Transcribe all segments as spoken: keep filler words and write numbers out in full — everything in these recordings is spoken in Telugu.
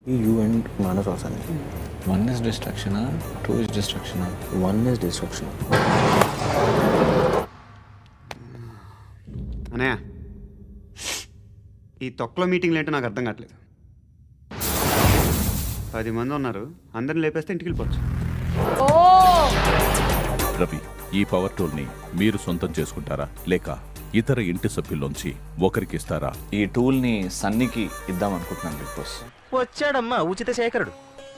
You and Manas also. One is distraction, two is distraction. One is destruction. Anaya ఈ తొక్కలో మీటింగ్లు ఏంటో నాకు అర్థం కావట్లేదు. పది మంది ఉన్నారు, అందరిని లేపేస్తే ఇంటికి వెళ్ళిపోవచ్చు. రవి, ఈ పవర్ టూల్ ని మీరు సొంతం చేసుకుంటారా లేక ఇతర ఇంటి సభ్యుల్లోంచి ఒకరికి ఇస్తారా? ఈ టూల్ ని సన్నికి ఇద్దాం అనుకుంటున్నాను బిగ్ బాస్. వచ్చాడమ్మా ఉచిత శేఖరుడు.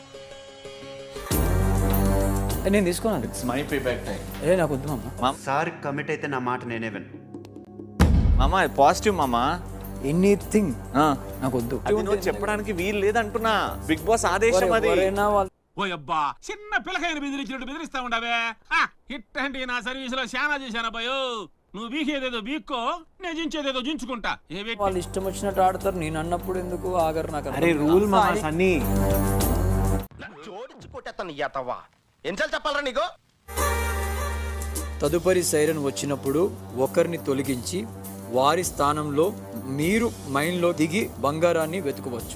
నేను తీసుకోనండి. It's my pay back time. ఏ నాకు వద్దు మామ. సార్ కమిట్ అయితే నా మాట నేనే విను. మామా పాజిటివ్ మామా. ఎనీథింగ్ నాకు వద్దు. నువ్వు చెప్పడానికి వీలు లేదంటున్నా. బిగ్ బాస్ ఆదేశం అది. ఓ అబ్బా చిన్న పిల్లకాయని బెదిరించినట్టు బెదిరిస్తా ఉండవే. ఇట్టండి నా సర్వీస్ లో శానా చేశాను అబ్బాయో. నువ్వు బీకేదేదో బీక్కో, నేను జించేదేదో జించుకుంటా. వాళ్ళు ఇష్టం వచ్చినట్టు ఆడతారు. నేను అన్నప్పుడు ఎందుకు ఆగరు నాకు? అరే రూల్ మామా సన్నీ. చెప్పాలరా నీకు? తదుపరి సైరన్ వచ్చినప్పుడు ఒకరిని తొలగించి వారి స్థానంలో మీరు మైండ్ లో దిగి బంగారాన్ని వెతుకోవచ్చు.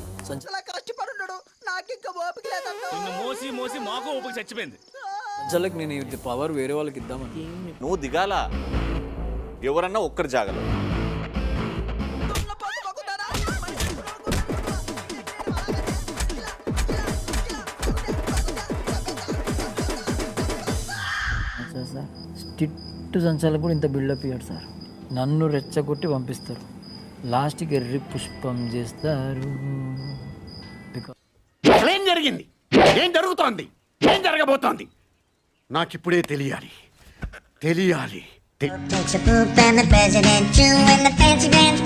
మోసి మోసి మాకు ఓపిక చచ్చిపోయింది. సంచలకి నేను ఇది పవర్ వేరే వాళ్ళకి ఇద్దామని. నువ్వు దిగాల, ఎవరన్నా ఒక్కరు జాగల. సార్ స్టిట్ సంచాలకు కూడా ఇంత బిల్డప్ ఇయ్యాడు సార్. నన్ను రెచ్చగొట్టి పంపిస్తారు, లాస్ట్కి ఎర్రి పుష్పం చేస్తారు. ఏం జరిగింది? ఏం జరుగుతోంది? ఏం జరగబోతోంది? నాకిప్పుడే తెలియాలి తెలియాలి Takes a poop and the president chew and the fancy pants